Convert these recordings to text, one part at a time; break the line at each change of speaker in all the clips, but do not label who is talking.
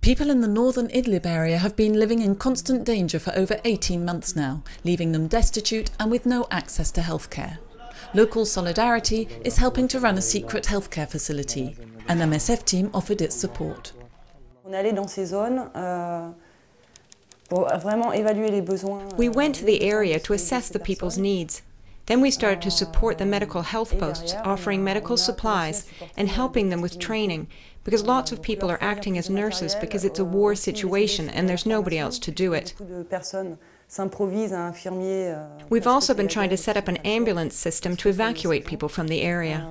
People in the northern Idlib area have been living in constant danger for over 18 months now, leaving them destitute and with no access to healthcare. Local solidarity is helping to run a secret healthcare facility. An MSF team offered its support.
We went
to the area to assess the people's needs. Then we started to support the medical health posts, offering medical supplies and helping them with training, because lots of people are acting as nurses because it's a war situation and there's nobody else to do it. We've also been trying to set up an ambulance system to evacuate people from the area.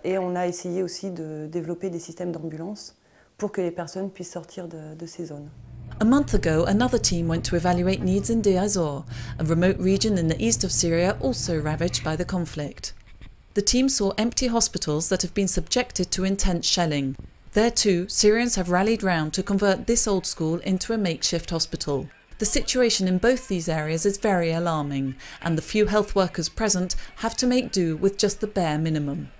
A month ago, another team went to evaluate needs in Deir ez-Zor, a remote region in the east of Syria also ravaged by the conflict. The team saw empty hospitals that have been subjected to intense shelling. There too, Syrians have rallied round to convert this old school into a makeshift hospital. The situation in both these areas is very alarming, and the few health workers present have to make do with just the bare minimum.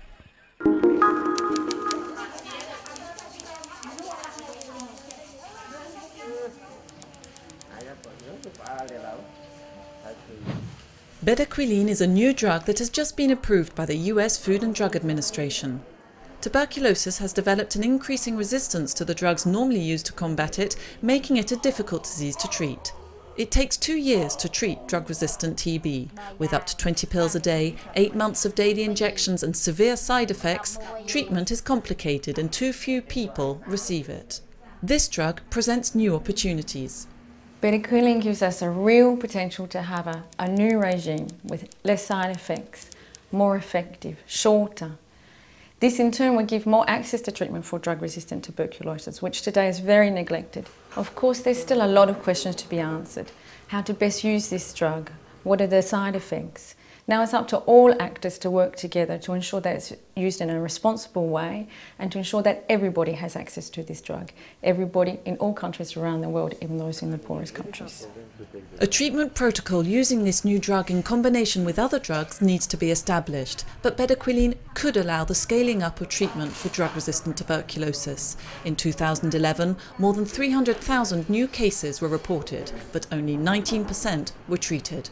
Bedaquiline is a new drug that has just been approved by the US Food and Drug Administration. Tuberculosis has developed an increasing resistance to the drugs normally used to combat it, making it a difficult disease to treat. It takes 2 years to treat drug-resistant TB. With up to 20 pills a day, 8 months of daily injections and severe side effects, treatment is complicated and too few people receive it. This drug presents new opportunities.
Bedaquiline gives us a real potential to have a new regime with less side effects, more effective, shorter. This in turn will give more access to treatment for drug-resistant tuberculosis, which today is very neglected. Of course, there's still a lot of questions to be answered. How to best use this drug? What are the side effects? Now it's up to all actors to work together to ensure that it's used in a responsible way and to ensure that everybody has access to this drug. Everybody in all countries around the world, even those in the poorest countries.
A treatment protocol using this new drug in combination with other drugs needs to be established, but bedaquiline could allow the scaling up of treatment for drug-resistant tuberculosis. In 2011, more than 300,000 new cases were reported, but only 19% were treated.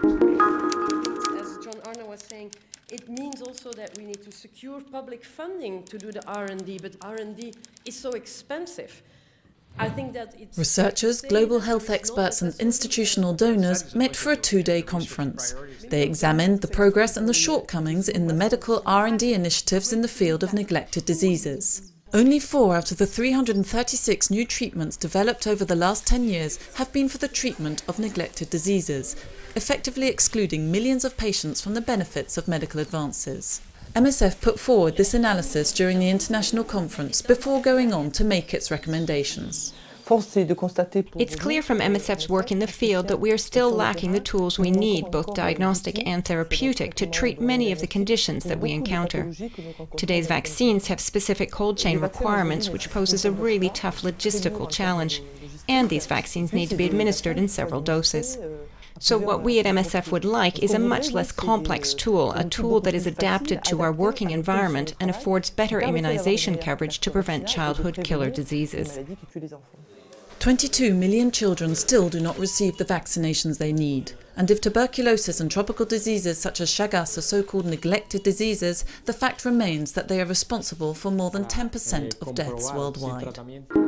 Saying it means also that we need to secure public funding to do the R&D, but R&D is so expensive. I think that it's
researchers, global health experts and institutional donors met for a 2-day conference. They examined the progress and the shortcomings in the medical R&D initiatives in the field of neglected diseases. Only 4 out of the 336 new treatments developed over the last 10 years have been for the treatment of neglected diseases, effectively excluding millions of patients from the benefits of medical advances. MSF put forward this analysis during the international conference before going on to make its recommendations.
It's clear from MSF's work in the field that we are still lacking the tools we need, both diagnostic and therapeutic, to treat many of the conditions that we encounter. Today's vaccines have specific cold chain requirements, which poses a really tough logistical challenge, and these vaccines need to be administered in several doses. So what we at MSF would like is a much less complex tool, a tool that is adapted to our working environment and affords better immunization coverage to prevent childhood killer diseases.
22 million children still do not receive the vaccinations they need. And if tuberculosis and tropical diseases such as Chagas are so-called neglected diseases, the fact remains that they are responsible for more than 10% of deaths worldwide.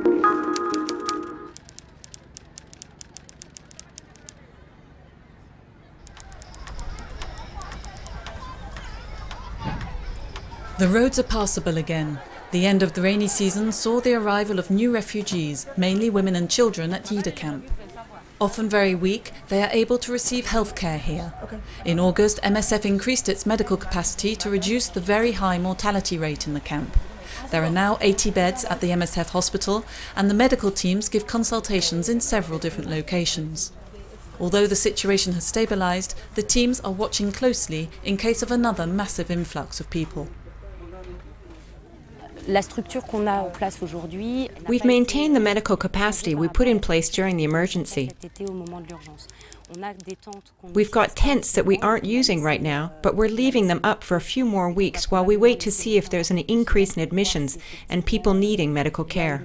The roads are passable again. The end of the rainy season saw the arrival of new refugees, mainly women and children at Yida camp. Often very weak, they are able to receive health care here. In August, MSF increased its medical capacity to reduce the very high mortality rate in the camp. There are now 80 beds at the MSF hospital, and the medical teams give consultations in several different locations. Although the situation has stabilised, the teams are watching closely in case of another massive influx of people.
We've maintained the medical capacity we put in place during the emergency. We've got tents that we aren't using right now, but we're leaving them up for a few more weeks while we wait to see if there's an increase in admissions and people needing medical care.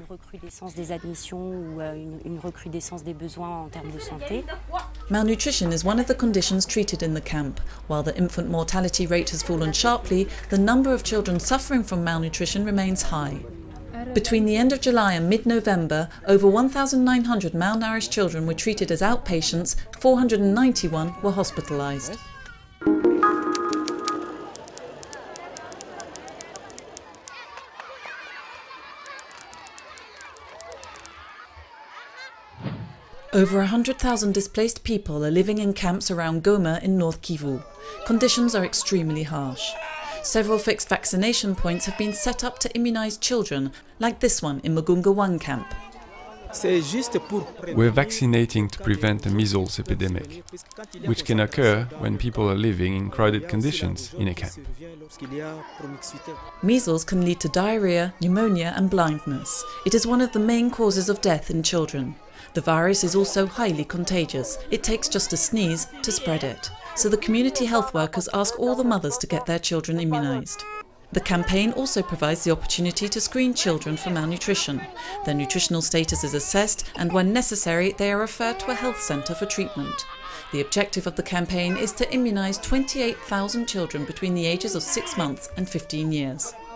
Malnutrition is one of the conditions treated in the camp. While the infant mortality rate has fallen sharply, the number of children suffering from malnutrition remains high. Between the end of July and mid-November, over 1,900 malnourished children were treated as outpatients, 491 were hospitalised. Over 100,000 displaced people are living in camps around Goma in North Kivu. Conditions are extremely harsh. Several fixed vaccination points have been set up to immunise children, like this one in Mugunga 1 camp.
We're vaccinating to prevent the measles epidemic, which can occur when people are living in crowded conditions in a camp.
Measles can lead to diarrhea, pneumonia and blindness. It is one of the main causes of death in children. The virus is also highly contagious. It takes just a sneeze to spread it. So the community health workers ask all the mothers to get their children immunised. The campaign also provides the opportunity to screen children for malnutrition. Their nutritional status is assessed and when necessary they are referred to a health centre for treatment. The objective of the campaign is to immunise 28,000 children between the ages of 6 months and 15 years.